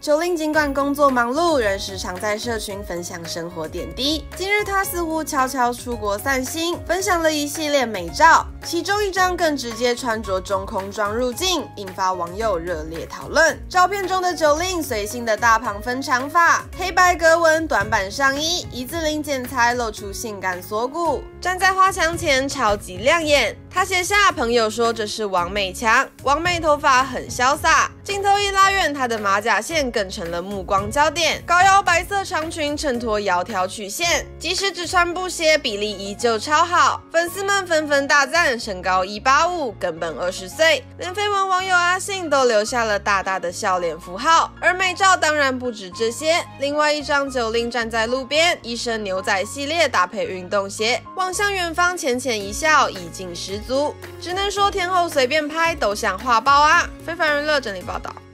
Jolin 尽管工作忙碌，仍时常在社群分享生活点滴。近日，她似乎悄悄出国散心，分享了一系列美照，其中一张更直接穿着中空装入境，引发网友热烈讨论。照片中的 Jolin 随性的大旁分长发，黑白格纹短版上衣，一字领剪裁露出性感锁骨，站在花墙前超级亮眼。她写下朋友说这是王美强，王美头发很潇洒。镜头一拉远，她的马甲线更成了目光焦点，高腰白色长裙衬托窈窕曲线，即使只穿布鞋，比例依旧超好。粉丝们纷纷大赞身高185，根本20岁，连绯闻网友阿信都留下了大大的笑脸符号。而美照当然不止这些，另外一张Jolin站在路边，一身牛仔系列搭配运动鞋，望向远方浅浅一笑，意境十足。只能说天后随便拍都像画报啊！非凡娱乐整理报道。